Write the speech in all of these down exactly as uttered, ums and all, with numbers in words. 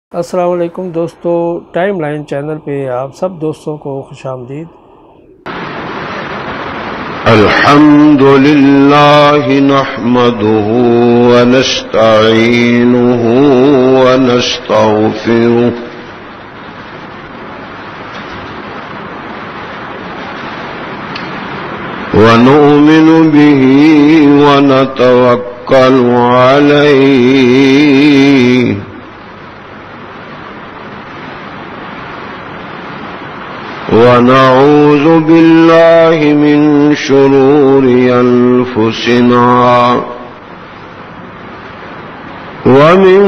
अस्सलाम वालेकुम दोस्तों, टाइम लाइन चैनल पे आप सब दोस्तों को खुशामदीद। अल्हम्दुलिल्लाहि नहमदुहु व नस्तईनुहु व नस्तगफिरुह व नु'मिनु बिही व नतवक्कलु अलैहि ونعوذ بالله من شرور أنفسنا ومن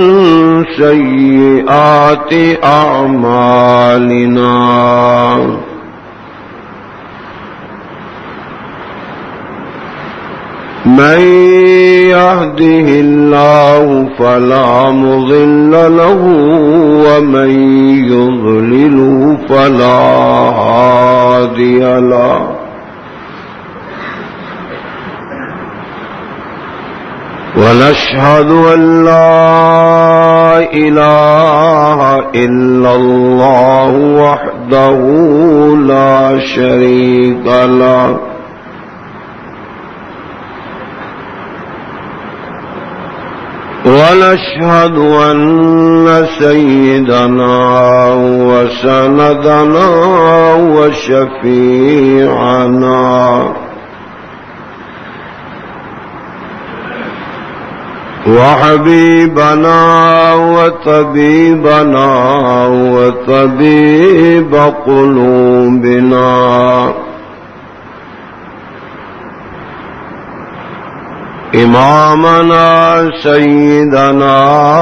سيئات أعمالنا من يهده الله فلا مضل له ومن يضلله فلا هادي له ونشهد أن لا إله إلا الله وحده لا شريك له ونشهد أن سيدنا وسندنا وشفيعنا وحبيبنا وطبيبنا وطبيب قلوبنا إمامنا سيدنا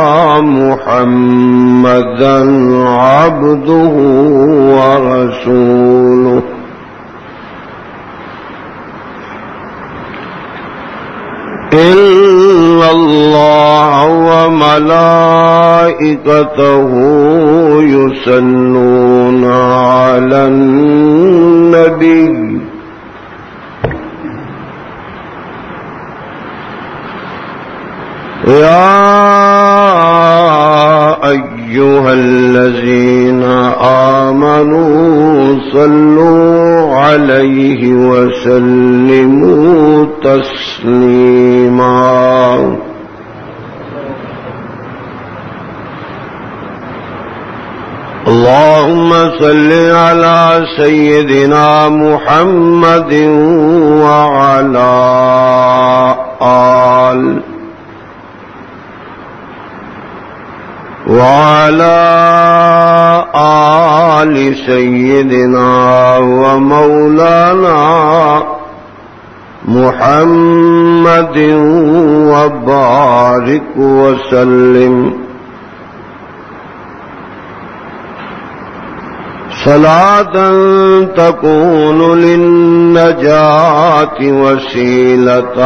محمدا عبده ورسوله إن الله وملائكته يصلون على النبي يا أيها الذين آمنوا صلوا عليه وسلموا تسليما اللهم صل على سيدنا محمد وعلى آل وعلى آل سيدنا ومولانا محمد وبارك وسلم صلاة تكون للنجاة وسيلة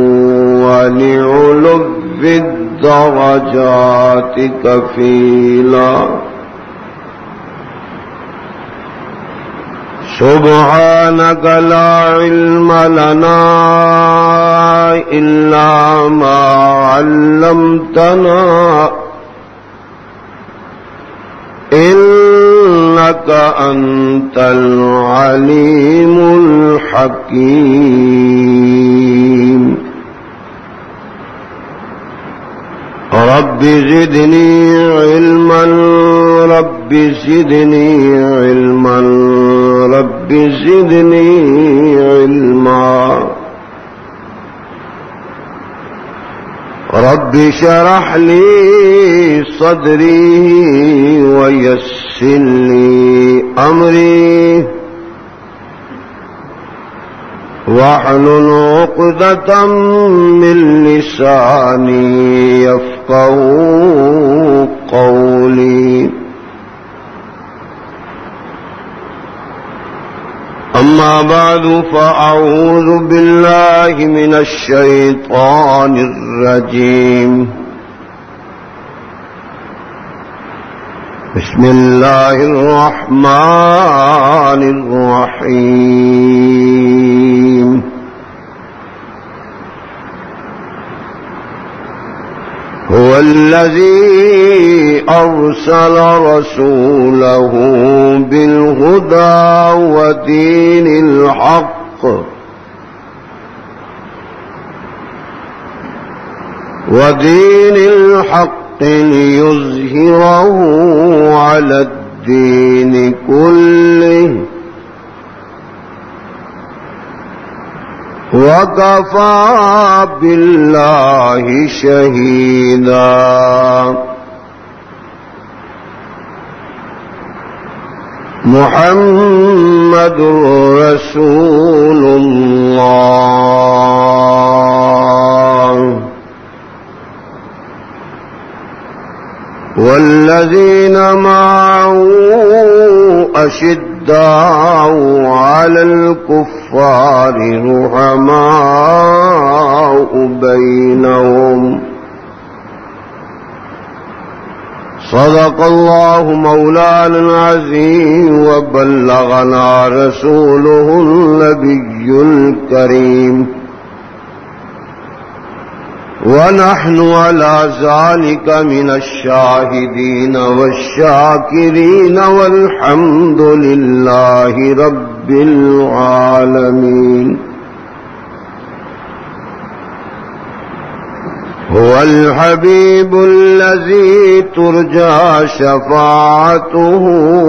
ولعلو الدرجات كفيلا سبحانك لا علم لنا إلا ما علمتنا إنك أنت العليم الحكيم رب زدني علما رب زدني علما رب زدني علما رب شرح لي صدري ويسر لي أمري واحلل عقدة من لساني يفقهوا قولي أما بعد فأعوذ بالله من الشيطان الرجيم بسم الله الرحمن الرحيم هو الذي أرسل رسوله بالهدى ودين الحق ودين الحق ليظهره على الدين كله وكفى بالله شهيدا. محمد رسول الله والذين معه أشداء على الكفار رحماء بينهم. صدق الله مولانا العظيم وبلغنا رسوله النبي الكريم ونحن على ذلك من الشاهدين والشاكرين والحمد لله رب العالمين. هو الحبيب الذي ترجى شفاعته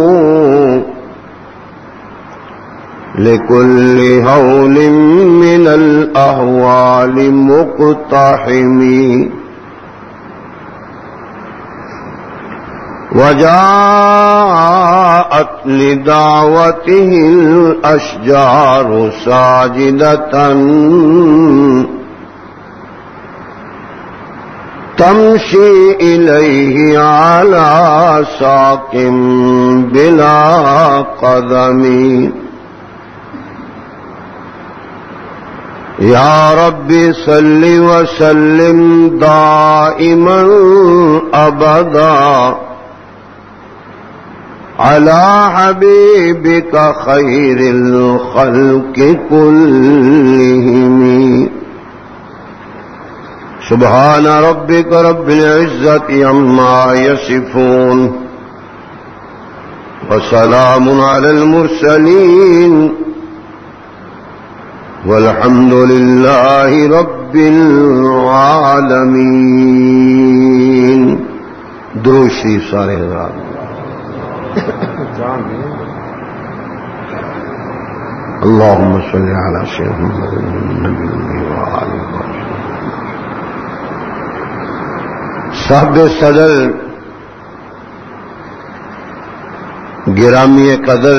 لكل هول من الأهوال مقتحم. وجاءت لدعوته الأشجار ساجدة تمشي إليه على ساق بلا قدم. يا رب صل وسلم دائما أبدا على حبيبك خير الخلق كلهم. سبحان ربك رب العزة عما يصفون وسلام على المرسلين والحمد لله رب العالمين. درود شریف سارے حضرات. اللهم صل على سيدنا محمد وعلى آله. صاحب صدر گرامی قدر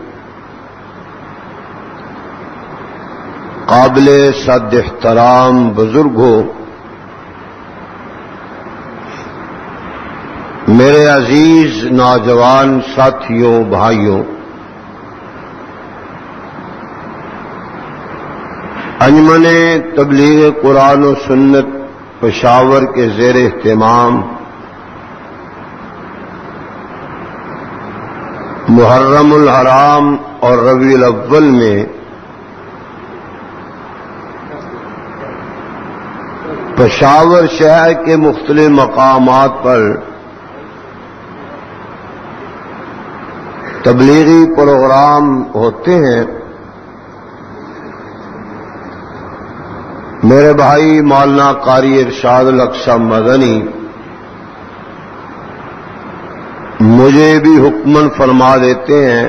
قابل صد احترام بزرگوں، میرے عزیز نوجوان ساتھیوں بھائیوں، انجمن تبلیغ قرآن و سنت پشاور کے زیر اہتمام محرم الحرام اور ربیع الاول میں پشاور شہر کے مختلف مقامات پر تبلیغی پروگرام ہوتے ہیں. میرے بھائی مولانا قاری ارشاد الاقصی مدنی مجھے بھی حکمن فرما دیتے ہیں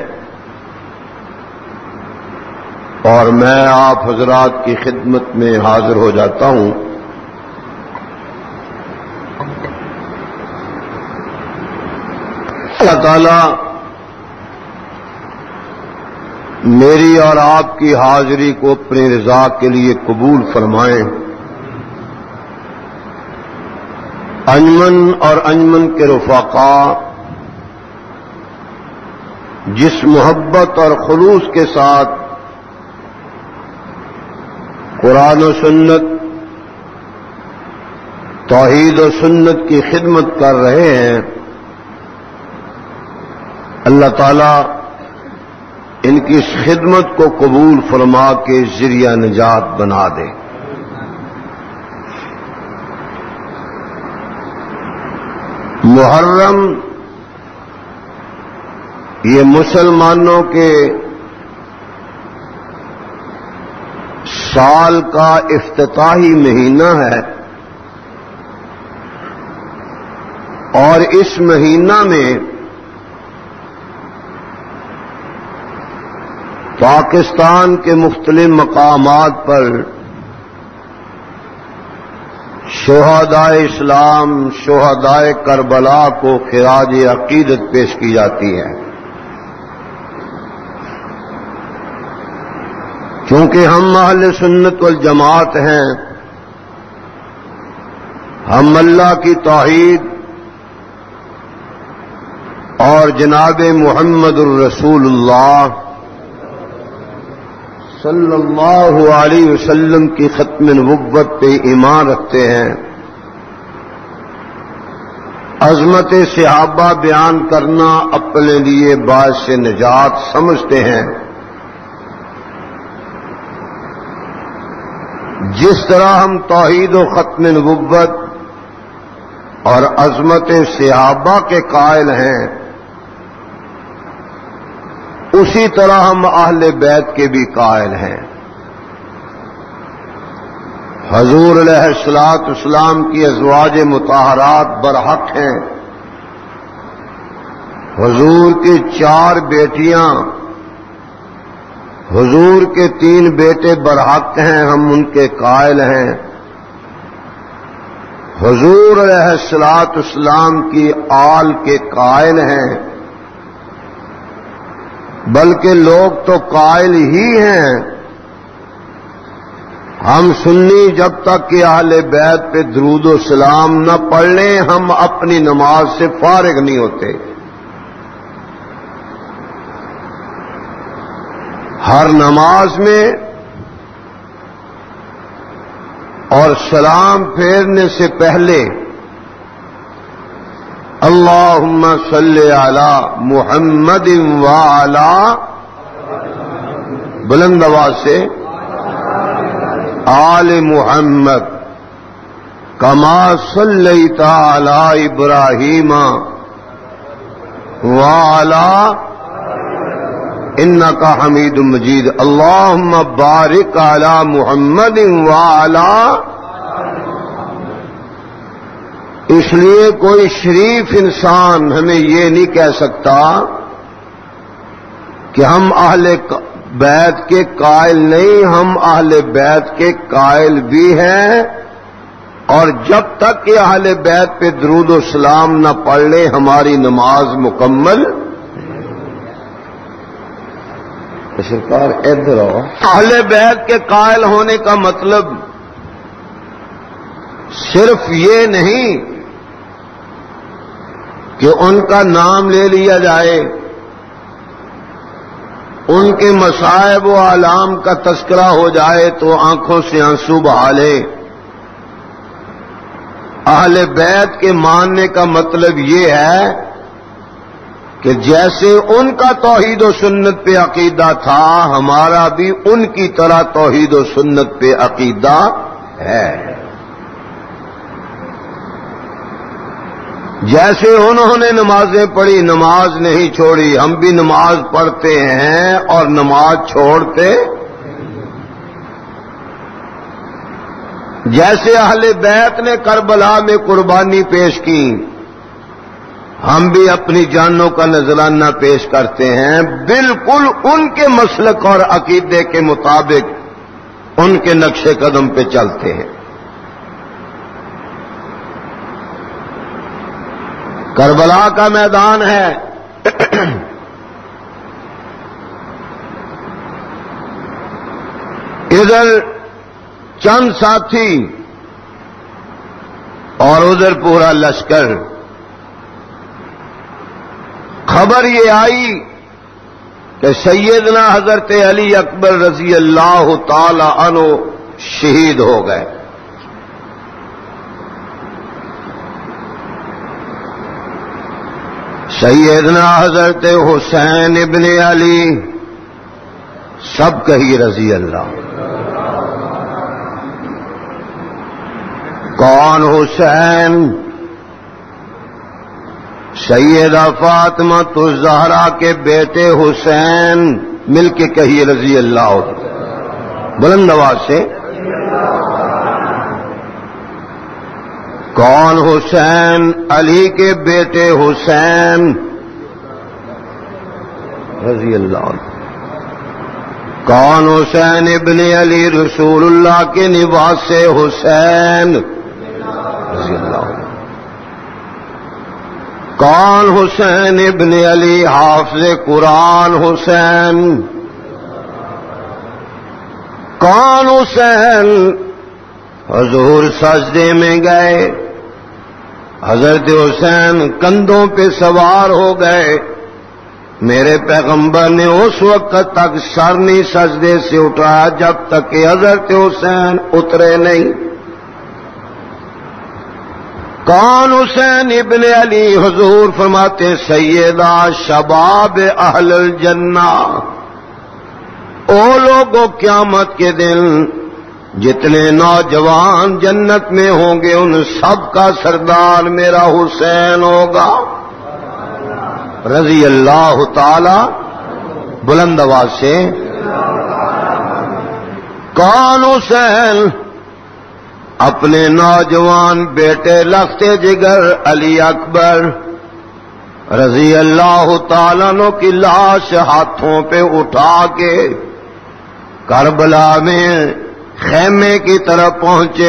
اور میں آپ حضرات کی خدمت میں حاضر ہو جاتا ہوں. اللہ تعالی میری اور آپ کی حاضری کو اپنی رضا کے لیے قبول فرمائیں. انجمن اور انجمن کے رفقا جس محبت اور خلوص کے ساتھ قرآن و سنت، توحید و سنت کی خدمت کر رہے ہیں، اللہ تعالی ان کی اس خدمت کو قبول فرما کے ذریعہ نجات بنا دے. محرم یہ مسلمانوں کے سال کا افتتاحی مہینہ ہے، اور اس مہینہ میں پاکستان کے مختلف مقامات پر شہدائے اسلام، شہدائے کربلا کو خراج عقیدت پیش کی جاتی ہے، کیونکہ ہم اہل سنت والجماعت ہیں۔ ہم اللہ کی توحید اور جناب محمد الرسول اللہ صلی اللہ علیہ وسلم کی ختم نبوت پہ ایمان رکھتے ہیں۔ عظمت صحابہ بیان کرنا اپنے لیے باعث نجات سمجھتے ہیں۔ جس طرح ہم توحید و ختم نبوت اور عظمت صحابہ کے قائل ہیں، اسی طرح ہم اہل بیت کے بھی قائل ہیں۔ حضور علیہ الصلوۃ والسلام کی ازواج مطہرات برحق ہیں۔ حضور کی چار بیٹیاں، حضور کے تین بیٹے برحق ہیں، ہم ان کے قائل ہیں۔ حضور علیہ الصلوۃ والسلام کی آل کے قائل ہیں، بلکہ لوگ تو قائل ہی ہیں۔ ہم سنی جب تک کہ اہل بیت پہ درود و سلام نہ پڑھ لیں، ہم اپنی نماز سے فارغ نہیں ہوتے۔ ہر نماز میں اور سلام پھیرنے سے پہلے اللہم صلی علی محمد وعلی، بلند آواز سے، آل محمد کما صلیت علی ابراہیم وعلی انک حمید مجید، اللہم بارک علی محمد وعلی۔ اس لیے کوئی شریف انسان ہمیں یہ نہیں کہہ سکتا کہ ہم اہل بیت کے قائل نہیں، ہم اہل بیت کے قائل بھی ہیں، اور جب تک کہ اہل بیت پہ درود و سلام نہ پڑھ لیں ہماری نماز مکمل۔ سرکار ادھر آؤ۔ اہل بیت کے قائل ہونے کا مطلب صرف یہ نہیں کہ ان کا نام لے لیا جائے، ان کے مصائب و آلام کا تذکرہ ہو جائے تو آنکھوں سے آنسو بہا لے۔ اہل بیت کے ماننے کا مطلب یہ ہے کہ جیسے ان کا توحید و سنت پہ عقیدہ تھا، ہمارا بھی ان کی طرح توحید و سنت پہ عقیدہ ہے۔ جیسے انہوں نے نمازیں پڑھی، نماز نہیں چھوڑی، ہم بھی نماز پڑھتے ہیں اور نماز چھوڑتے۔ جیسے اہل بیت نے کربلا میں قربانی پیش کی، ہم بھی اپنی جانوں کا نذرانہ پیش کرتے ہیں، بالکل ان کے مسلک اور عقیدے کے مطابق ان کے نقش قدم پہ چلتے ہیں۔ کربلا کا میدان ہے، ادھر چند ساتھی اور ادھر پورا لشکر۔ خبر یہ آئی کہ سیدنا حضرت علی اکبر رضی اللہ تعالی عنہ شہید ہو گئے۔ سیدنا حضرت حسین ابن علی، سب کہی رضی اللہ۔ کون حسین؟ سیدہ فاطمہ الزہرا کے بیٹے حسین، مل کے کہیے رضی اللہ عنہ بلند آواز سے۔ کون حسین؟ علی کے بیٹے حسین رضی اللہ عنہ۔ کون حسین ابن علی؟ رسول اللہ کے نواز سے حسین رضی اللہ عنہ۔ کون حسین ابن علی؟ حافظ قرآن حسین۔ کون حسین؟ حضور سجدے میں گئے، حضرت حسین کندھوں پہ سوار ہو گئے، میرے پیغمبر نے اس وقت تک سر نہیں سجدے سے اٹھایا جب تک کہ حضرت حسین اترے نہیں۔ کون حسین ابن علی؟ حضور فرماتے سیدہ شباب اہل الجنہ، او لوگوں قیامت کے دن جتنے نوجوان جنت میں ہوں گے ان سب کا سردار میرا حسین ہوگا رضی اللہ تعالی بلند آواز سے۔ کون حسین؟ اپنے نوجوان بیٹے لختے جگر علی اکبر رضی اللہ تعالیٰ عنہ کی لاش ہاتھوں پہ اٹھا کے کربلا میں خیمے کی طرف پہنچے،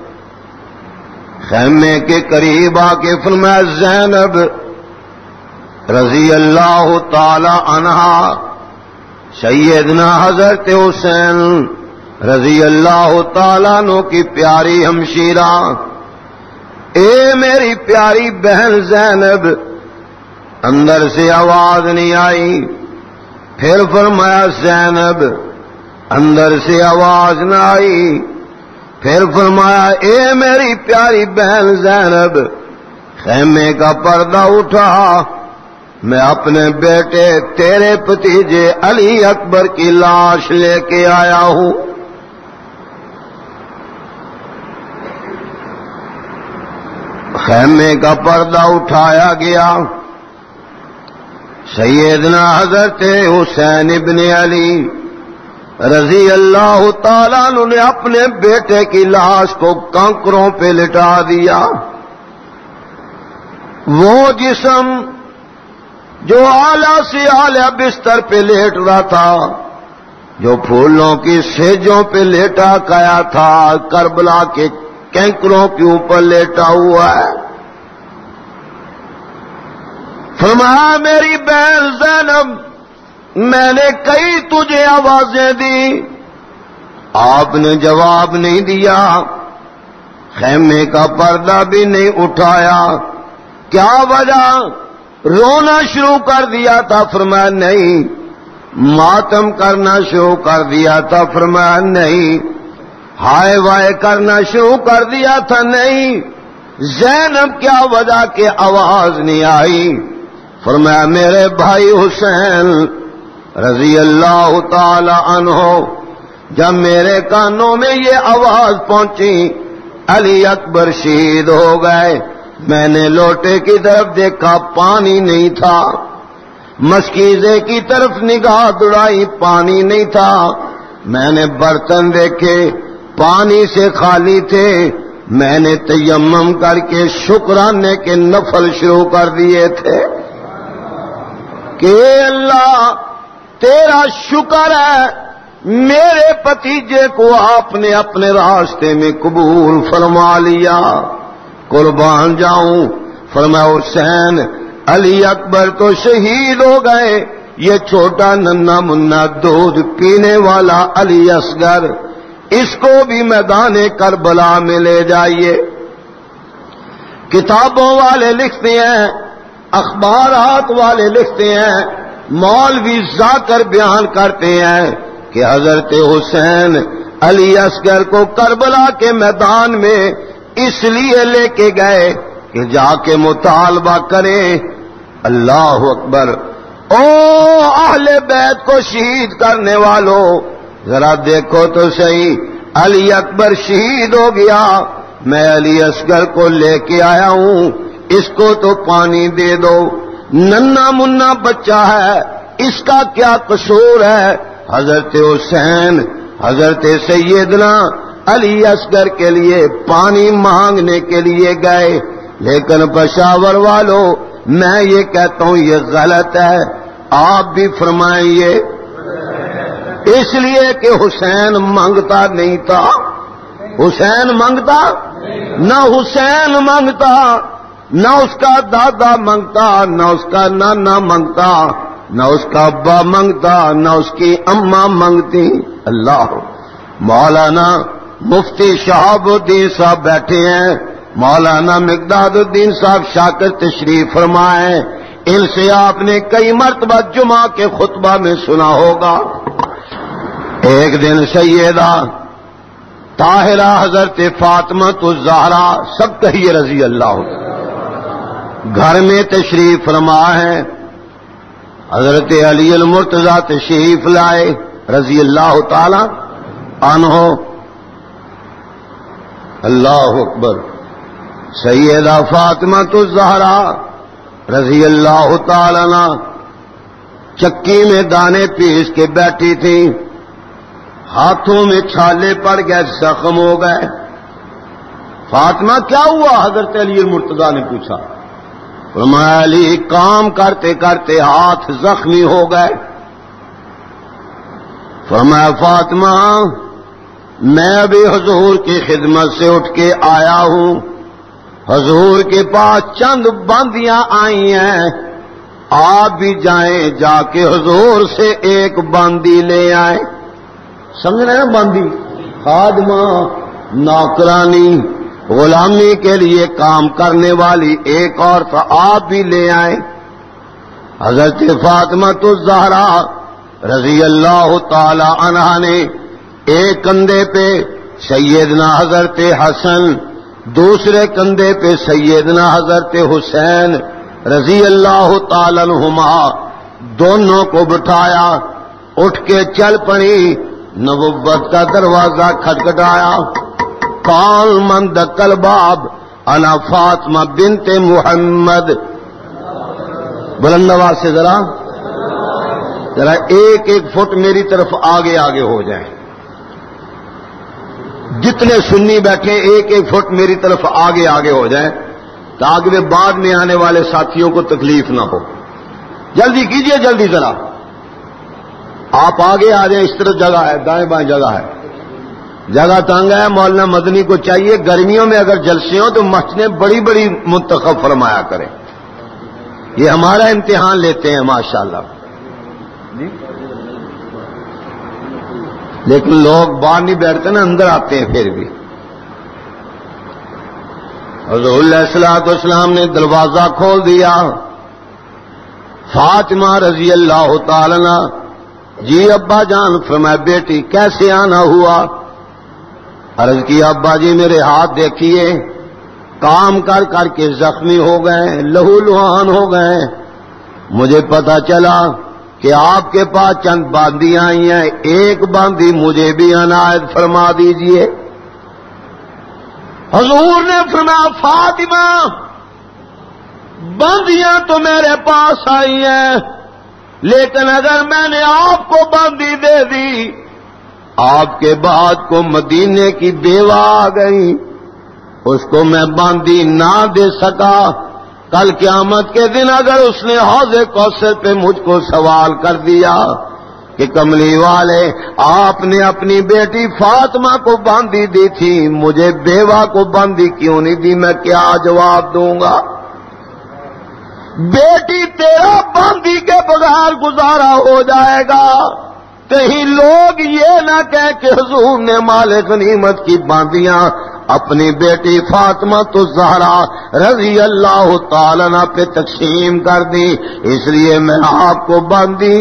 خیمے کے قریب آ کے فرمایا زینب رضی اللہ تعالی عنہا سیدنا حضرت حسین رضی اللہ تعالیٰ عنہ کی پیاری ہمشیرہ، اے میری پیاری بہن زینب۔ اندر سے آواز نہیں آئی، پھر فرمایا زینب، اندر سے آواز نہ آئی، پھر فرمایا اے میری پیاری بہن زینب۔ خیمے کا پردہ اٹھا، میں اپنے بیٹے تیرے بھتیجے علی اکبر کی لاش لے کے آیا ہوں۔ خیمے کا پردہ اٹھایا گیا، سیدنا حضرت حسین ابن علی رضی اللہ تعالیٰ عنہ نے اپنے بیٹے کی لاش کو کنکروں پہ لٹا دیا۔ وہ جسم جو اعلیٰ سے اعلیٰ بستر پہ لیٹ رہا تھا، جو پھولوں کی سیجوں پہ لیٹا گیا تھا، کربلا کے کینکروں کے اوپر لیٹا ہوا ہے۔ فرمایا میری بہن زینب، میں نے کئی تجھے آوازیں دی، آپ نے جواب نہیں دیا، خیمے کا پردہ بھی نہیں اٹھایا، کیا وجہ؟ رونا شروع کر دیا تھا، فرمایا نہیں۔ ماتم کرنا شروع کر دیا تھا، فرمایا نہیں۔ ہائے وائے کرنا شروع کر دیا تھا، نہیں۔ زینب کیا وجہ کہ آواز نہیں آئی؟ فرمایا میرے بھائی حسین رضی اللہ تعالی عنہ، جب میرے کانوں میں یہ آواز پہنچی علی اکبر شہید ہو گئے، میں نے لوٹے کی طرف دیکھا، پانی نہیں تھا، مشکیزے کی طرف نگاہ دوڑائی، پانی نہیں تھا، میں نے برتن دیکھے پانی سے خالی تھے، میں نے تیمم کر کے شکرانے کے نفل شروع کر دیے تھے کہ اللہ تیرا شکر ہے میرے بھتیجے کو آپ نے اپنے راستے میں قبول فرما لیا، قربان جاؤں۔ فرمایا حسین علی اکبر تو شہید ہو گئے، یہ چھوٹا ننا منا دودھ پینے والا علی اصغر، اس کو بھی میدان کربلا میں لے جائیے۔ کتابوں والے لکھتے ہیں، اخبارات والے لکھتے ہیں، مولوی ذاکر بیان کرتے ہیں کہ حضرت حسین علی اصغر کو کربلا کے میدان میں اس لیے لے کے گئے کہ جا کے مطالبہ کریں، اللہ اکبر، او اہل بیت کو شہید کرنے والوں، ذرا دیکھو تو صحیح، علی اکبر شہید ہو گیا، میں علی اصغر کو لے کے آیا ہوں، اس کو تو پانی دے دو، ننا منا بچہ ہے، اس کا کیا قصور ہے؟ حضرت حسین حضرت سیدنا علی اصغر کے لیے پانی مانگنے کے لیے گئے، لیکن پشاور والوں میں یہ کہتا ہوں یہ غلط ہے، آپ بھی فرمائیں یہ اس لیے کہ حسین مانگتا نہیں تھا، حسین مانگتا نہ حسین مانگتا، نہ اس کا دادا مانگتا، نہ اس کا نانا مانگتا، نہ اس کا ابا مانگتا، نہ اس کی اماں مانگتی۔ اللہ، مولانا مفتی شہاب الدین صاحب بیٹھے ہیں، مولانا مقداد الدین صاحب شاکر تشریف فرمائے، ان سے آپ نے کئی مرتبہ جمعہ کے خطبہ میں سنا ہوگا۔ ایک دن سیدہ طاہرہ حضرت فاطمہ الزہرا سب کہیے رضی اللہ گھر میں تشریف فرما ہے، حضرت علی المرتضی تشریف لائے رضی اللہ تعالی عنہ۔ اللہ اکبر، سیدہ فاطمہ الزہرا رضی اللہ تعالی عنہ چکی میں دانے پیس کے بیٹھی تھی، ہاتھوں میں چھالے پڑ گئے، زخم ہو گئے۔ فاطمہ کیا ہوا؟ حضرت علی المرتضی نے پوچھا۔ فرمایا علی کام کرتے کرتے ہاتھ زخمی ہو گئے۔ فرمایا فاطمہ میں ابھی حضور کی خدمت سے اٹھ کے آیا ہوں، حضور کے پاس چند باندیاں آئی ہیں، آپ بھی جائیں، جا کے حضور سے ایک باندی لے آئیں۔ سمجھ رہے ہیں؟ باندی خادمہ، نوکرانی، غلامی کے لیے کام کرنے والی ایک عورت، آپ بھی لے آئیں۔ حضرت فاطمہ الزہرا رضی اللہ تعالی عنہا نے ایک کندھے پہ سیدنا حضرت حسن، دوسرے کندھے پہ سیدنا حضرت حسین رضی اللہ تعالی عنہما، دونوں کو بٹھایا، اٹھ کے چل پڑی، نبوت کا دروازہ کھٹکھٹایا۔ قال من دق الباب انا فاطمہ بنت محمد۔ بلند آواز سے ذرا ذرا ایک ایک فٹ میری طرف آگے آگے ہو جائیں، جتنے سنی بیٹھے ایک ایک فٹ میری طرف آگے آگے ہو جائیں تاکہ بعد میں آنے والے ساتھیوں کو تکلیف نہ ہو۔ جلدی کیجئے، جلدی ذرا، آپ آگے آ جائیں، اس طرف جگہ ہے، دائیں بائیں جگہ ہے، جگہ تنگ ہے۔ مولانا مدنی کو چاہیے گرمیوں میں اگر جلسے ہوں تو مسجدیں بڑی بڑی منتخب فرمایا کریں، یہ ہمارا امتحان لیتے ہیں ماشاءاللہ، لیکن لوگ باہر نہیں بیٹھتے نا، اندر آتے ہیں پھر بھی۔ حضور علیہ الصلوۃ والسلام نے دروازہ کھول دیا۔ فاطمہ رضی اللہ تعالی عنہ، جی ابا جان۔ فرمایا بیٹی کیسے آنا ہوا؟ عرض کی ابا جی میرے ہاتھ دیکھیے، کام کر کر کے زخمی ہو گئے، لہو لہان ہو گئے، مجھے پتا چلا کہ آپ کے پاس چند باندیاں آئی ہیں، ایک باندی مجھے بھی عنایت فرما دیجئے۔ حضور نے فرمایا فاطمہ باندیاں تو میرے پاس آئی ہیں، لیکن اگر میں نے آپ کو باندی دے دی، آپ کے بعد کو مدینے کی بیوہ آ گئی، اس کو میں باندی نہ دے سکا، کل قیامت کے دن اگر اس نے حوض کوثر پہ مجھ کو سوال کر دیا کہ کملی والے آپ نے اپنی بیٹی فاطمہ کو باندی دی تھی، مجھے بیوہ کو باندی کیوں نہیں دی، میں کیا جواب دوں گا؟ بیٹی تیرا باندی کے بغیر گزارا ہو جائے گا، کہیں لوگ یہ نہ کہہ کہ حضور نے مال غنیمت کی باندیاں اپنی بیٹی فاطمہ الزہرا رضی اللہ تعالی عنہ پہ تقسیم کر دی، اس لیے میں آپ کو باندی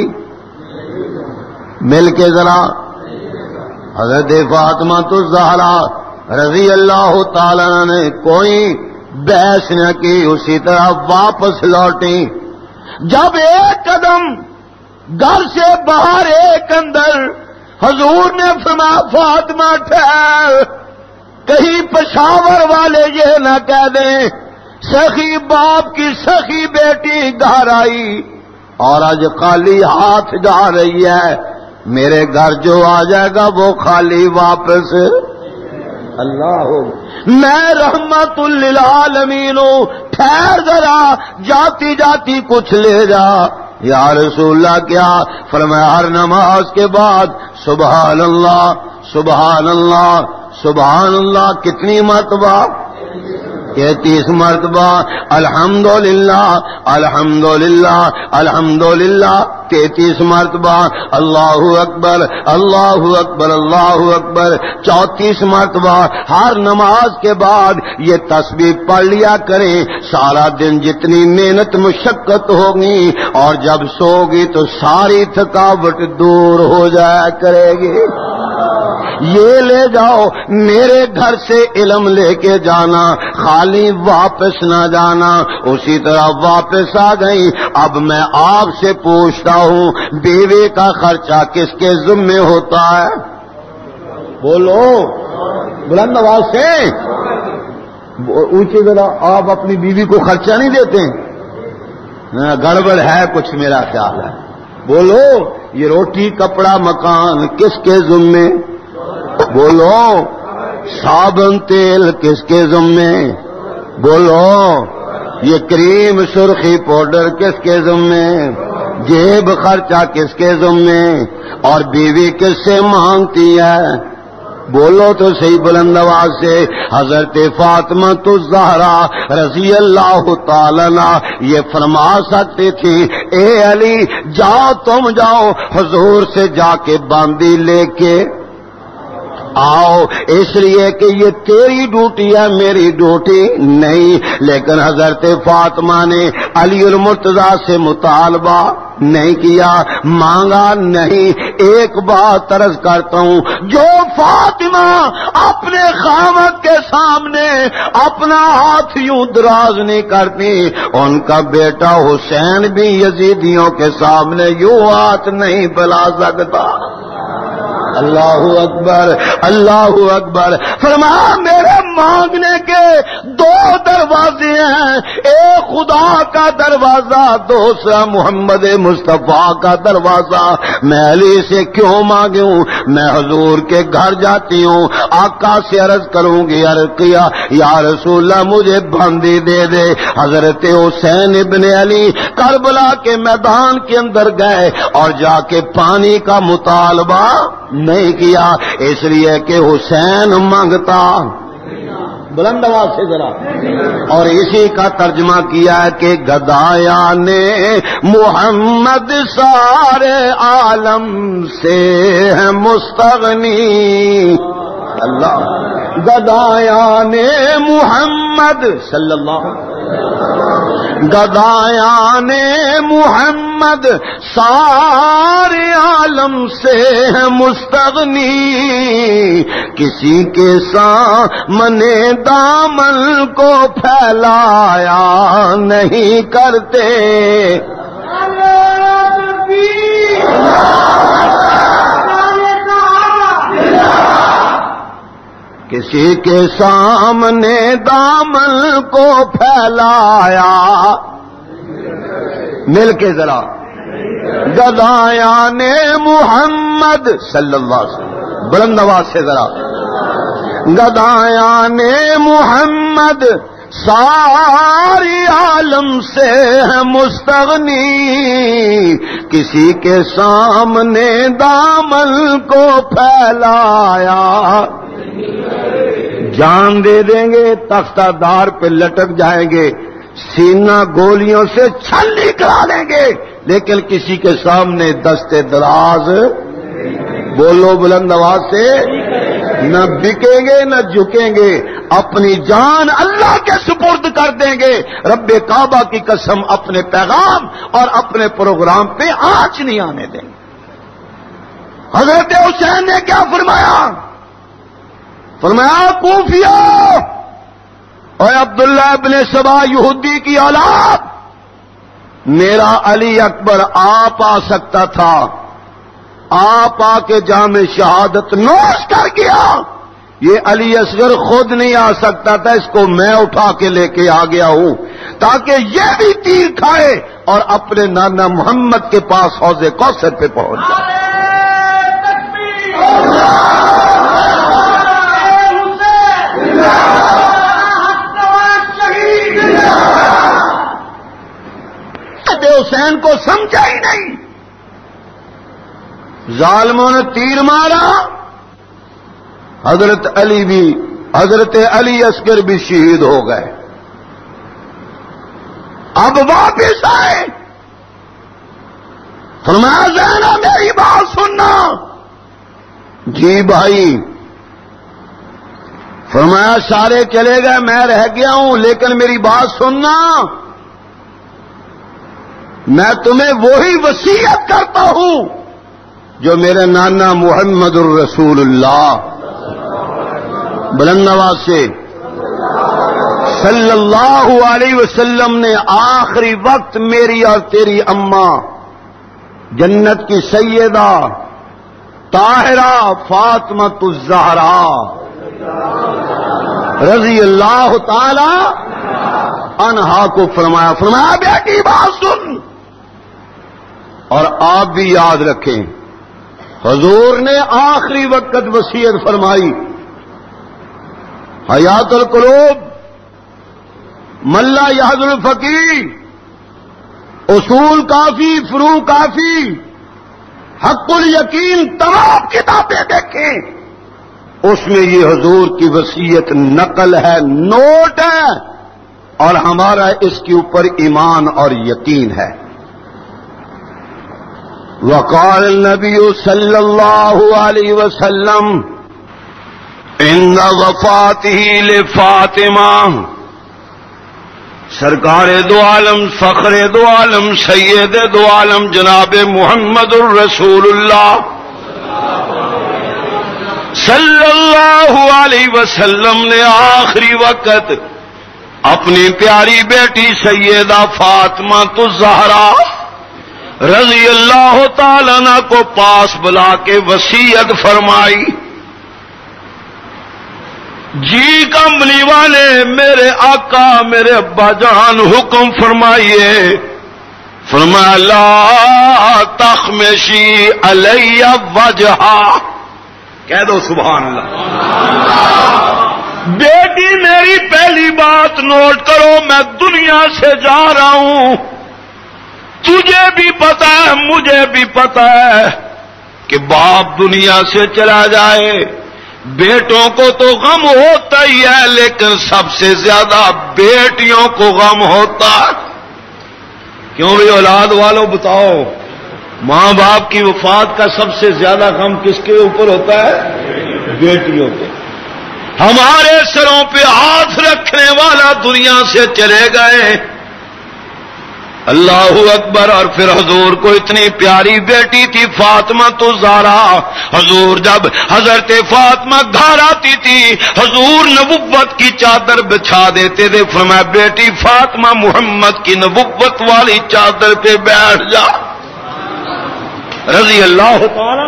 مل کے ذرا۔ حضرت فاطمہ الزہرا رضی اللہ تعالی عنہ نے کوئی بحث نہ کی، اسی طرح واپس لوٹی۔ جب ایک قدم گھر سے باہر ایک اندر، حضور نے فرمایا فاطمہ ٹھہر، کہیں پشاور والے یہ نہ کہہ دیں سخی باپ کی سخی بیٹی گھر آئی اور آج خالی ہاتھ جا رہی ہے. میرے گھر جو آ جائے گا وہ خالی واپس. اللہ میں رحمت للعالمین ہوں، ٹھہر ذرا، جاتی جاتی کچھ لے جا. یا رسول اللہ کیا؟ فرمایا ہر نماز کے بعد سبحان اللہ سبحان اللہ سبحان اللہ کتنی مرتبہ؟ تینتیس مرتبہ. الحمدللہ الحمدللہ الحمدللہ تینتیس مرتبہ. اللہ اکبر اللہ اکبر اللہ اکبر چونتیس مرتبہ. ہر نماز کے بعد یہ تسبیح پڑھ لیا کریں. سارا دن جتنی محنت مشقت ہوگی اور جب سوگی تو ساری تھکاوٹ دور ہو جایا کرے گی. یہ لے جاؤ، میرے گھر سے علم لے کے جانا، خالی واپس نہ جانا. اسی طرح واپس آ گئی. اب میں آپ سے پوچھتا ہوں، بیوی کا خرچہ کس کے ذمہ ہوتا ہے؟ بولو بلند آواز سے، اونچی ذرا. آپ اپنی بیوی کو خرچہ نہیں دیتے؟ گڑبڑ ہے کچھ میرا خیال ہے. بولو یہ روٹی کپڑا مکان کس کے ذمہ؟ بولو صابن تیل کس کے ذمہ؟ بولو یہ کریم سرخی پاؤڈر کس کے ذمہ؟ جیب خرچہ کس کے ذمہ؟ اور بیوی کس سے مانگتی ہے؟ بولو تو صحیح بلند آواز سے. حضرت فاطمہ الزہرا رضی اللہ تعالی عنہا یہ فرما سکتی تھی، اے علی جاؤ تم جاؤ حضور سے جا کے باندی لے کے آؤ، اس لیے کہ یہ تیری ڈیوٹی ہے میری ڈیوٹی نہیں. لیکن حضرت فاطمہ نے علی المرتضی سے مطالبہ نہیں کیا، مانگا نہیں. ایک بات عرض کرتا ہوں، جو فاطمہ اپنے خاوند کے سامنے اپنا ہاتھ یوں دراز نہیں کرتی، ان کا بیٹا حسین بھی یزیدیوں کے سامنے یوں ہاتھ نہیں پھیلا سکتا. اللہ اکبر اللہ اکبر. فرمایا میرے مانگنے کے دو دروازے ہیں، ایک خدا کا دروازہ، دوسرا محمد مصطفیٰ کا دروازہ. میں علی سے کیوں مانگوں؟ میں حضور کے گھر جاتی ہوں، آقا سے عرض کروں گی، عرض کیا یا رسول اللہ مجھے بندی دے دے. حضرت حسین ابن علی کربلا کے میدان کے اندر گئے اور جا کے پانی کا مطالبہ نہیں کیا، اس لیے کہ حسین مانگتا. بلند آواز سے ذرا. اور اسی کا ترجمہ کیا ہے کہ گدایا نے محمد سارے عالم سے ہے مستغنی. اللہ گدایا نے محمد صلی اللہ گدایا نے محمد سارے عالم سے ہے مستغنی. کسی کے سامنے دامن کو پھیلایا نہیں کرتے. کسی کے سامنے دامن کو پھیلایا. مل کے ذرا. گدایا نے محمد صلی اللہ علیہ وسلم، بلند آواز سے ذرا. گدایا نے محمد ساری عالم سے ہے مستغنی. کسی کے سامنے دامن کو پھیلایا. جان دے دیں گے، تختہ دار پہ لٹک جائیں گے، سینہ گولیوں سے چھلنی کرا لیں گے، لیکن کسی کے سامنے دستے دراز. بولو بلند آواز سے. نہ بکیں گے نہ جھکیں گے، اپنی جان اللہ کے سپرد کر دیں گے. رب کعبہ کی قسم اپنے پیغام اور اپنے پروگرام پہ آنچ نہیں آنے دیں گے. حضرت حسین نے کیا فرمایا؟ فرمایا کوفیہ اور عبداللہ ابن سبا یہودی کی اولاد، میرا علی اکبر آپ آ سکتا تھا، آپ آ کے جام شہادت نوش کر گیا. یہ علی اصغر خود نہیں آ سکتا تھا، اس کو میں اٹھا کے لے کے آ گیا ہوں تاکہ یہ بھی تیر کھائے اور اپنے نانا محمد کے پاس حوض کوثر پہ پہنچ جائے۔ حسین کو سمجھا ہی نہیں، ظالموں نے تیر مارا، حضرت علی بھی حضرت علی اصغر بھی شہید ہو گئے۔ اب واپس آئے، فرمایا زینب میری بات سننا۔ جی بھائی۔ فرمایا سارے چلے گئے، میں رہ گیا ہوں، لیکن میری بات سننا، میں تمہیں وہی وصیت کرتا ہوں جو میرے نانا محمد الرسول اللہ بلند نواز سے صلی اللہ علیہ وسلم نے آخری وقت میری اور تیری اماں جنت کی سیدہ طاہرہ فاطمہ الزہرا رضی اللہ تعالی عنہا کو فرمایا فرمایا بیٹی بات سن، اور آپ بھی یاد رکھیں حضور نے آخری وقت وصیت فرمائی، حیات القلوب ملا یحض الفقیر، اصول کافی، فروع کافی، حق الیقین، تمام کتابیں دیکھیں، اس میں یہ حضور کی وصیت نقل ہے، نوٹ ہے، اور ہمارا اس کے اوپر ایمان اور یقین ہے۔ وقال النبی صلی اللہ علیہ وسلم ان وفاتہ لفاطمہ، سرکار دو عالم، فخر دو عالم، سید دو عالم جناب محمد الرسول اللہ صلی اللہ علیہ وسلم نے آخری وقت اپنی پیاری بیٹی سیدہ فاطمہ الزہرا رضی اللہ تعالیٰ عنہ کو پاس بلا کے وصیت فرمائی، جی کملی والے میرے آقا میرے ابا جان حکم فرمائیے، فرمایا لا تخمشی علی وجہا، کہہ دو سبحان اللہ۔ بیٹی میری پہلی بات نوٹ کرو، میں دنیا سے جا رہا ہوں، تجھے بھی پتا ہے مجھے بھی پتا ہے کہ باپ دنیا سے چلا جائے بیٹوں کو تو غم ہوتا ہی ہے، لیکن سب سے زیادہ بیٹیوں کو غم ہوتا ہے۔ کیوں بھی اولاد والوں بتاؤ، ماں باپ کی وفات کا سب سے زیادہ غم کس کے اوپر ہوتا ہے؟ بیٹیوں کے۔ ہمارے سروں پہ ہاتھ رکھنے والا دنیا سے چلے گئے، اللہ اکبر۔ اور پھر حضور کو اتنی پیاری بیٹی تھی فاطمہ الزہرا، حضور جب حضرت فاطمہ گھر آتی تھی حضور نبوت کی چادر بچھا دیتے تھے، فرمایا بیٹی فاطمہ محمد کی نبوت والی چادر پہ بیٹھ جا، رضی اللہ تعالی۔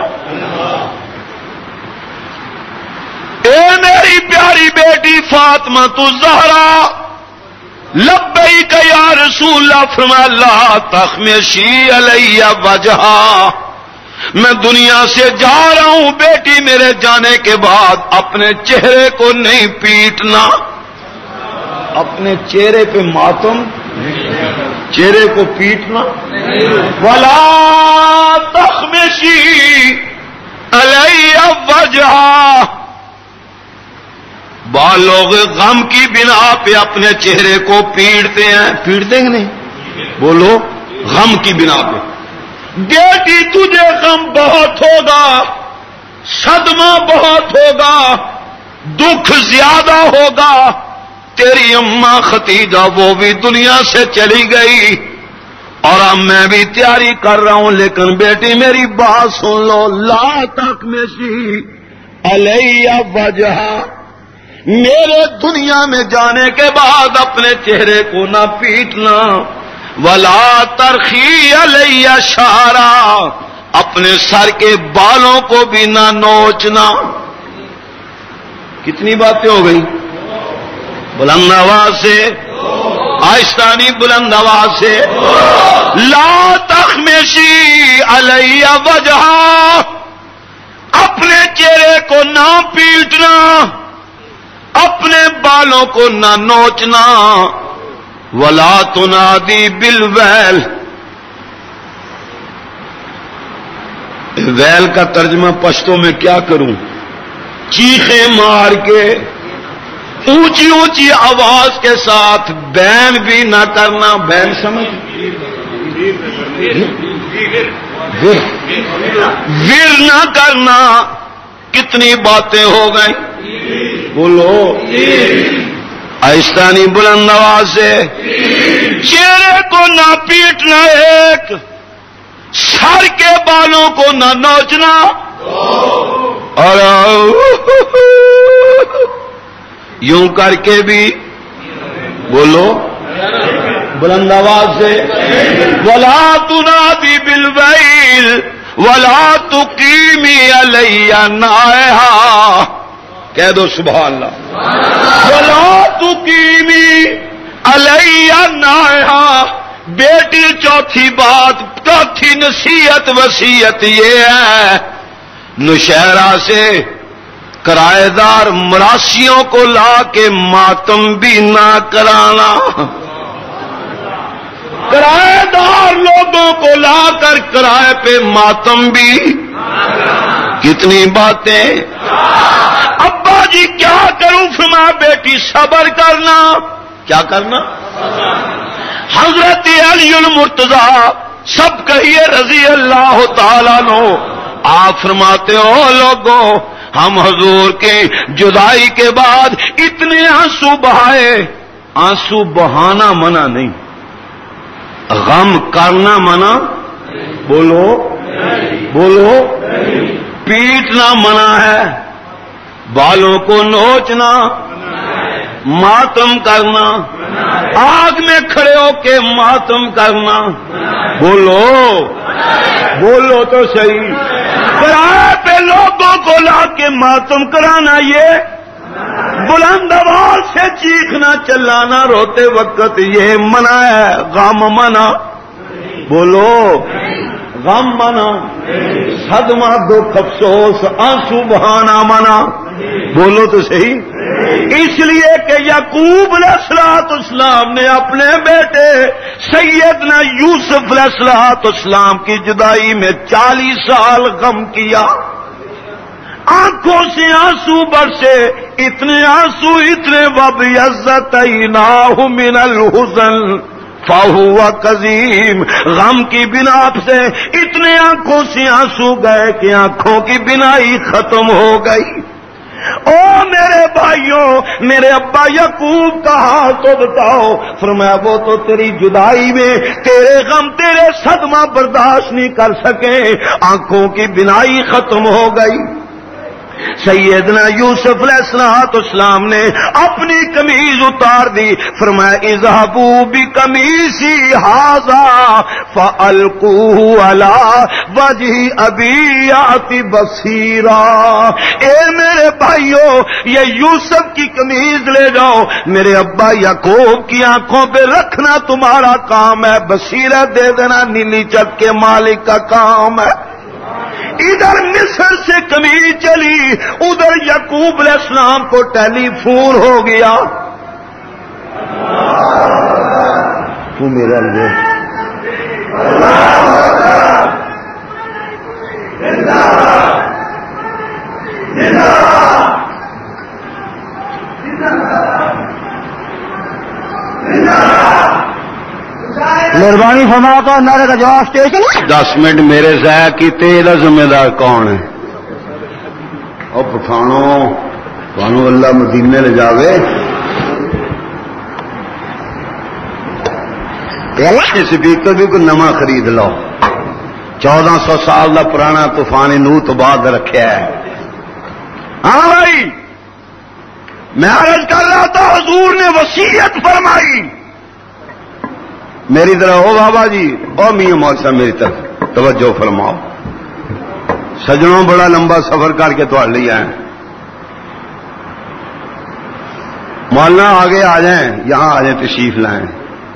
اے میری پیاری بیٹی فاطمہ الزہرا، لبیک یا رسول اللہ، فرمایا لا تخمشی علی وجہا، میں دنیا سے جا رہا ہوں، بیٹی میرے جانے کے بعد اپنے چہرے کو نہیں پیٹنا، اپنے چہرے پہ ماتم، چہرے کو پیٹنا، ولا تخمشی علی وجہا۔ بعض لوگ غم کی بنا پہ اپنے چہرے کو پیٹتے ہیں، پیٹتے ہیں نہیں؟ بولو، غم کی بنا پہ۔ بیٹی تجھے غم بہت ہوگا، صدمہ بہت ہوگا، دکھ زیادہ ہوگا، تیری اماں ختیجہ وہ بھی دنیا سے چلی گئی، اور اب میں بھی تیاری کر رہا ہوں، لیکن بیٹی میری بات سن لو، لا تخمشی علی وجہا، میرے دنیا میں جانے کے بعد اپنے چہرے کو نہ پیٹنا، ولا ترخی علی شعرا، اپنے سر کے بالوں کو بھی نہ نوچنا۔ کتنی باتیں ہو گئی؟ بلند آواز سے، آہستہ نہیں، بلند آواز سے. لا تخمشی علی وجہا، اپنے چہرے کو نہ پیٹنا، اپنے بالوں کو نہ نوچنا. ولا تنادی بالویل، ویل کا ترجمہ پشتوں میں کیا کروں؟ چیخیں مار کے اونچی اونچی آواز کے ساتھ بین بھی نہ کرنا. بین سمجھ، ور نہ کرنا. کتنی باتیں ہو گئیں؟ بولو آہستہ نہیں، بلند آواز سے. چہرے کو نہ پیٹنا، ایک سر کے بالوں کو نہ نوچنا، اور یوں کر کے بھی بولو بلند آواز سے. ولا تنادی بالویل ولا تقیمی علی نائہا، کہہ دو سبحان اللہ. ولا تقیمی علی نائہا. بیٹی چوتھی بات، چوتھی نصیحت وصیت یہ ہے، نوشہرہ سے کرایہ دار مراسیوں کو لا کے ماتم بھی نہ کرانا. کرایہ دار لوگوں کو لا کر کرائے پہ ماتم بھی. کتنی باتیں. ابا جی کیا کروں؟ فرمایا بیٹی صبر کرنا. کیا کرنا؟ حضرت علی المرتضیٰ سب کہیے رضی اللہ تعالیٰ عنہ، آپ فرماتے ہو لوگوں ہم حضور کے جدائی کے بعد اتنے آنسو بہائے. آنسو بہانا منع نہیں، غم کرنا منع. بولو بولو. پیٹنا منع ہے، بالوں کو نوچنا، ماتم کرنا، آگ میں کھڑے ہو کے ماتم کرنا. بولو بولو تو صحیح. کرائے پہ لوگوں کو لا کے ماتم کرانا، یہ بلند آواز سے چیخنا چلانا روتے وقت یہ منع ہے. غم منع. بولو غم منع، صدمہ دکھ افسوس آنسو بہانا منع. بولو تو صحیح. اس لیے کہ یعقوب علیہ السلام نے اپنے بیٹے سیدنا یوسف علیہ السلام کی جدائی میں چالیس سال غم کیا. آنکھوں سے آنسو برسے، اتنے آنسو اتنے وَبِيَضَّتَيْنَاهُ مِنَ الْحُزْنِ فَهُوَ كَظِيمٌ. غم کی بنا سے اتنے آنکھوں سے آنسو گئے کہ آنکھوں کی بینائی ختم ہو گئی. او میرے بھائیوں، میرے ابا یعقوب کا حال تو بتاؤ. فرمایا وہ تو تیری جدائی میں تیرے غم تیرے صدمہ برداشت نہیں کر سکے، آنکھوں کی بینائی ختم ہو گئی. سیدنا یوسف علیہ السلام نے اپنی قمیض اتار دی. فرمایا اذهبوا بقمیصی ھذا فالقوه علی وجه ابی یأتی بصیرا. اے میرے بھائیو، یہ یوسف کی قمیض لے جاؤ، میرے ابا یعقوب کی آنکھوں پہ رکھنا تمہارا کام ہے، بصیرت دے دینا نیلی چک کے مالک کا کام ہے. ادھر مصر سے قمیض چلی، ادھر یعقوب علیہ السلام کو ٹیلی فون ہو گیا. تو میرا لے مہربانی فرما کر نعرے کا جواب اسٹیشن. دس منٹ میرے ضائع کیتے، یہ ذمہ دار کون ہے؟ اور پٹھانوں تمہوں اللہ مدینے لے جاوے. سپیکر بھی کوئی نواں خرید لو، چودہ سو سال کا پرانا طوفان نوح تو بعد رکھا ہے. ہاں بھائی، میں عرض کر رہا تھا حضور نے وصیت فرمائی. میری طرح ہو بابا جی، او میاں مول صاحب میری طرف توجہ فرماؤ. سجنوں بڑا لمبا سفر کر کے تو لے آئے. مولانا آگے آ جائیں، یہاں آ جائیں، تشریف لائیں.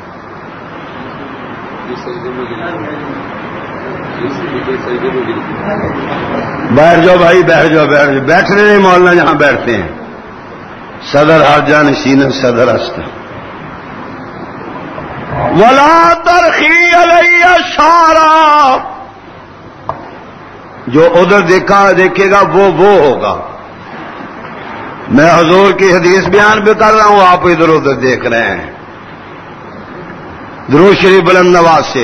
بیٹھ جاؤ بھائی، بیٹھ جاؤ، بیٹھ جاؤ. بیٹھنے نہیں مولانا جہاں بیٹھتے ہیں. صدر حاجہ نشین صدر است. ولا ترخی علی شارا، جو ادھر دیکھا دیکھے گا وہ وہ ہوگا. میں حضور کی حدیث بیان بھی کر رہا ہوں، آپ ادھر ادھر دیکھ رہے ہیں. درود شریف بلند نواز سے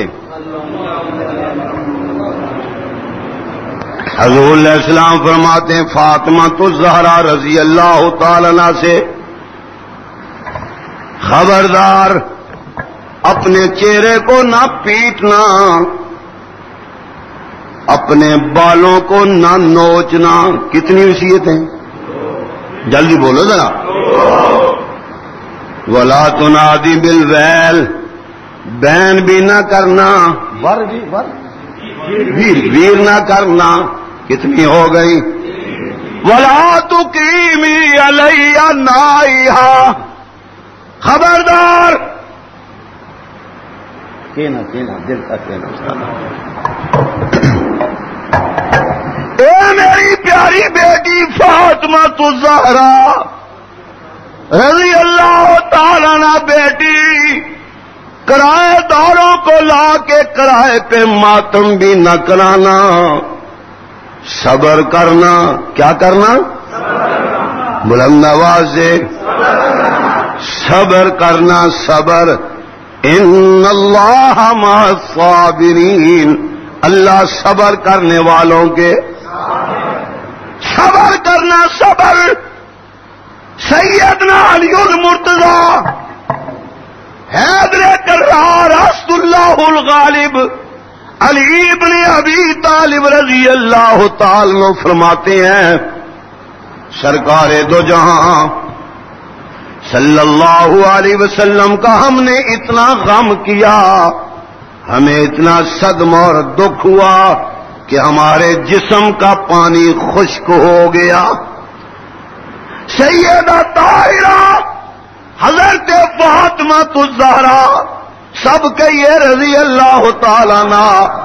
حضور علیہ السلام فرماتے ہیں فاطمہ تو زہرا رضی اللہ تعالی عنہا سے خبردار اپنے چہرے کو نہ پیٹنا، اپنے بالوں کو نہ نوچنا. کتنی وصیتیں؟ جلدی بولو ذرا. ولا تنادی بالویل، بین بھی نہ کرنا، ور بھی ور ویر ویر نہ کرنا. کتنی ہو گئی؟ ولا تقیمی علیہ نائحہ، خبردار کہنا کہنا دل کا کہنا. اے میری پیاری بیٹی فاطمہ الزہرا رضی اللہ تعالیٰ عنہ بیٹی، کرائے داروں کو لا کے کرائے پہ ماتم بھی نہ کرانا، صبر کرنا. کیا کرنا؟ بلند آواز سے صبر کرنا. صبر. ان اللہ مع الصابرین، اللہ صبر کرنے والوں کے. صبر کرنا، صبر. سیدنا علی المرتضی حیدر کرار اسد اللہ الغالب علی ابن ابی طالب رضی اللہ تعالی عنہ فرماتے ہیں سرکار دو جہاں صلی اللہ علیہ وسلم کا ہم نے اتنا غم کیا، ہمیں اتنا صدمہ اور دکھ ہوا کہ ہمارے جسم کا پانی خشک ہو گیا. سیدہ طاہرہ حضرت فاطمہ الزہرا سب کہیے رضی اللہ تعالیٰ عنہ،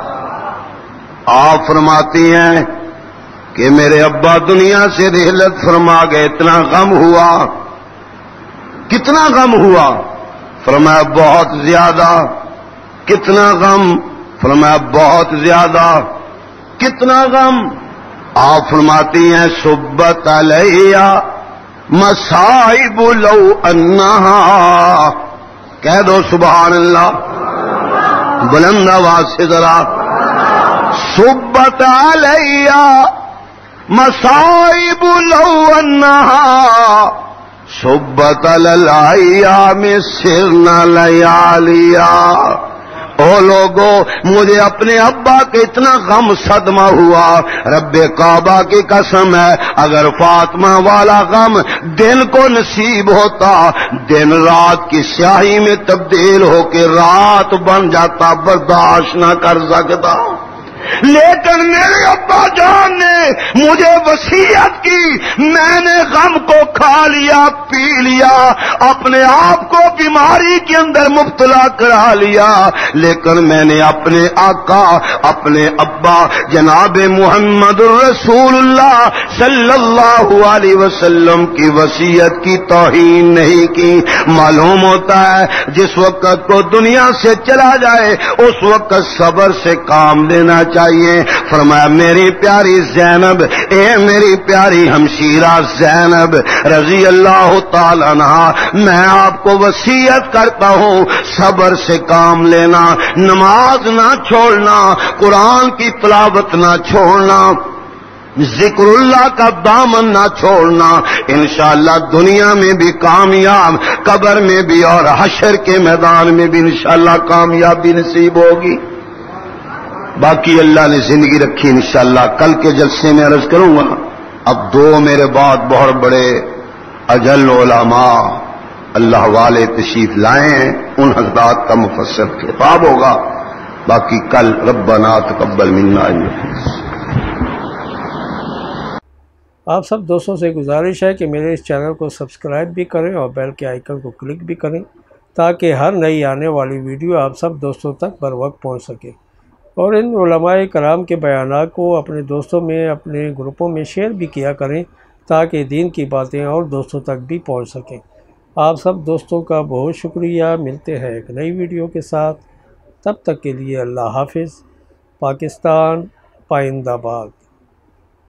آپ فرماتی ہیں کہ میرے ابا دنیا سے رحلت فرما گئے، اتنا غم ہوا. کتنا غم ہوا؟ فرمایا بہت زیادہ. کتنا غم؟ فرمایا بہت زیادہ. کتنا غم؟ آپ فرماتی ہیں صبت علیہ مصائب لو انہا، کہہ دو سبحان اللہ بلند آواز سے ذرا. صبت علیہ مصائب لو انہا صبت الایام سرنا لیالیا. او لوگو مجھے اپنے ابا کے اتنا غم صدمہ ہوا، رب کعبہ کی قسم ہے اگر فاطمہ والا غم دن کو نصیب ہوتا، دن رات کی سیاہی میں تبدیل ہو کے رات بن جاتا، برداشت نہ کر سکتا. لیکن میرے ابا جان نے مجھے وصیت کی، میں نے غم کو کھا لیا پی لیا، اپنے آپ کو بیماری کے اندر مبتلا کرا لیا، لیکن میں نے اپنے آقا اپنے ابا جناب محمد رسول اللہ صلی اللہ علیہ وسلم کی وصیت کی توہین نہیں کی. معلوم ہوتا ہے جس وقت کو دنیا سے چلا جائے اس وقت صبر سے کام لینا چاہیے. فرمایا میری پیاری زینب، اے میری پیاری ہمشیرہ زینب رضی اللہ تعالی عنہ، میں آپ کو وصیت کرتا ہوں صبر سے کام لینا، نماز نہ چھوڑنا، قرآن کی تلاوت نہ چھوڑنا، ذکر اللہ کا دامن نہ چھوڑنا. انشاءاللہ دنیا میں بھی کامیاب، قبر میں بھی اور حشر کے میدان میں بھی انشاءاللہ کامیابی نصیب ہوگی. باقی اللہ نے زندگی رکھی انشاءاللہ کل کے جلسے میں عرض کروں گا. اب دو میرے بعد بہت بڑے اجل علماء اللہ والے تشریف لائے ہیں، ان حضرات کا مفصل خطاب ہوگا. باقی کل ربنا تقبل منا. آپ سب دوستوں سے گزارش ہے کہ میرے اس چینل کو سبسکرائب بھی کریں اور بیل کے آئیکن کو کلک بھی کریں تاکہ ہر نئی آنے والی ویڈیو آپ سب دوستوں تک بر وقت پہنچ سکے، اور ان علماء کرام کے بیانات کو اپنے دوستوں میں، اپنے گروپوں میں شیئر بھی کیا کریں تاکہ دین کی باتیں اور دوستوں تک بھی پہنچ سکیں۔ آپ سب دوستوں کا بہت شکریہ۔ ملتے ہیں ایک نئی ویڈیو کے ساتھ، تب تک کے لیے اللہ حافظ۔ پاکستان پائندہ باد۔